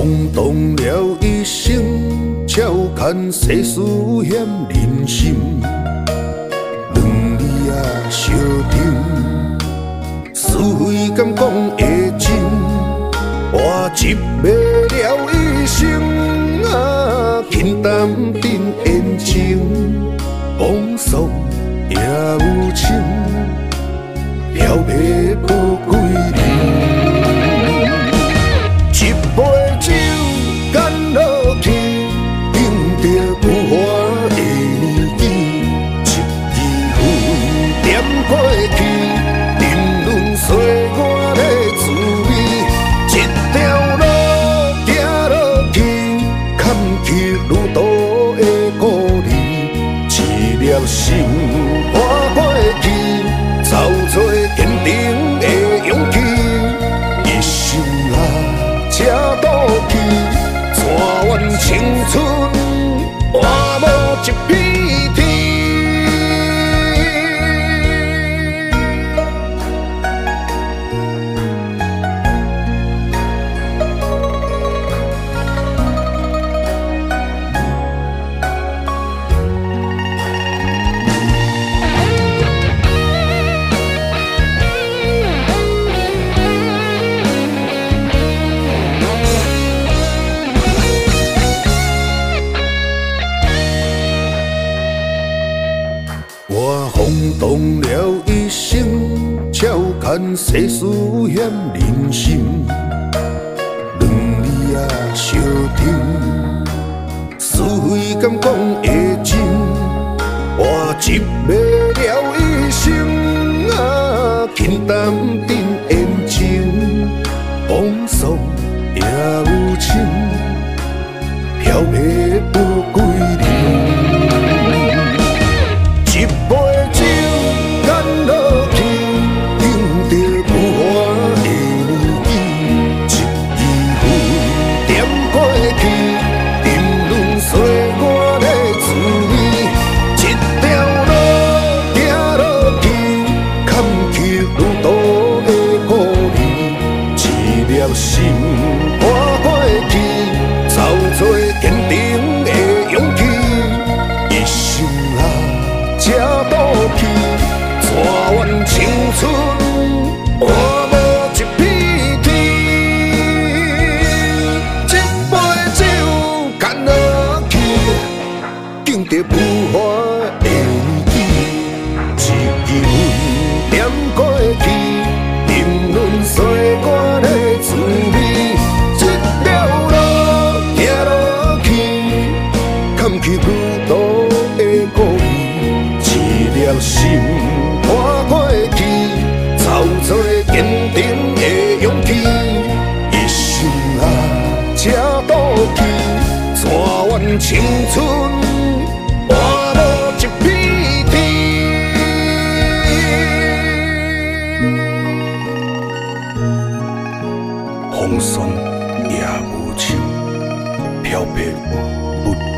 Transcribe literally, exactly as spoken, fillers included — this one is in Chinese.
轰动了一生，照看世事险人心。两字啊相争，是非敢讲会真？我一袂了一生啊，轻淡定言情，往事也有情，了袂无归人。一杯酒干落去，敬着浮华的年纪，一支烟点过去，沉沦岁月的滋味。一条路行落去，坎坷路途的故里，一粒心看过去，走出坚定的勇气。一生啊，这倒去，全完青春换无一片天。我轰动了一生，照看世事险人心。两字啊相争，是非敢讲会真？我一袂了一生啊，轻淡定言情，往事也有情，飘袂无归人。一杯酒干落去，敬着浮华的年纪，一支烟点过去，沉沦岁月的滋味。一条路行落去，坎坷路途的故里，一粒心看过去，走出坚定的勇气。一生啊，这倒去，全完青春换无一片天。一杯酒干落去，敬着浮华的年纪，一支烟点过去，沉沦岁月的滋味。一条路行落去，坎坷路途的故里。一粒心看过去，走出坚定的勇气。一生啊，这倒去，全完青春换无一片天。风霜也无情，飘泊不